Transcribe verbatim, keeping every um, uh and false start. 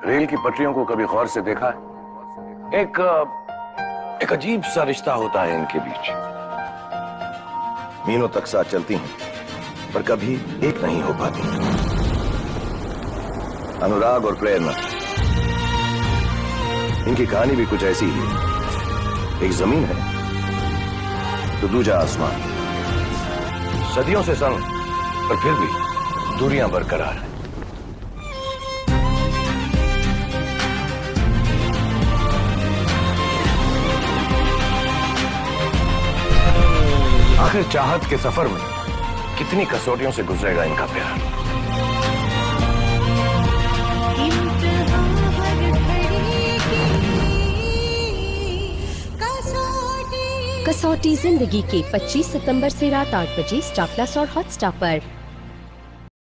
Rail की पटरियों को कभी गौर से देखा है? एक एक अजीब सा रिश्ता होता है इनके बीच। मीलों तक साथ चलती हैं, पर कभी एक नहीं हो पाती। अनुराग और प्रेरणा, इनकी कहानी भी कुछ ऐसी ही है। एक जमीन है तो दूजा आसमान। सदियों से संग, पर फिर भी दूरियां बरकरार हैं। आखिर चाहत के सफर में कितनी कसौटियों से गुजरेगा इनका प्यार। कसौटी जिंदगी के पच्चीस सितंबर से रात आठ बजे स्टार प्लस और हॉटस्टार पर।